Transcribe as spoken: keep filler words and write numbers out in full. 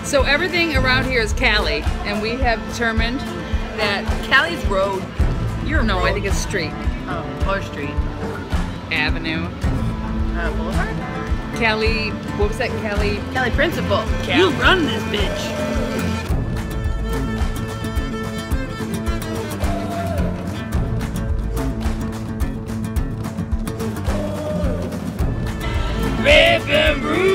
So everything around here is Cali, and we have determined that Cali's road. You're no, road. I think it's street. Oh, or street. Avenue. Uh, Boulevard? Cali, what was that? Cali? Cali Principal. Cali. You run this bitch. Red and blue.